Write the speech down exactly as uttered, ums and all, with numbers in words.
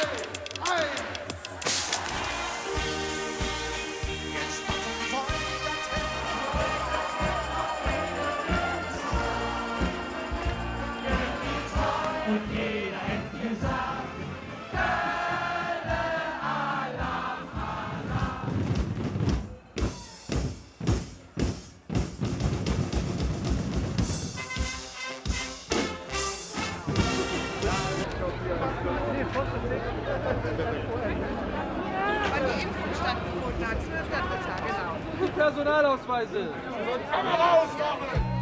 Und jeder hätte gesagt, Hölle, Alarm, Alarm. Wann die Impfung stattgefunden hat, zwölfter Dritter, genau. Die Personalausweise! Kamera ausmachen!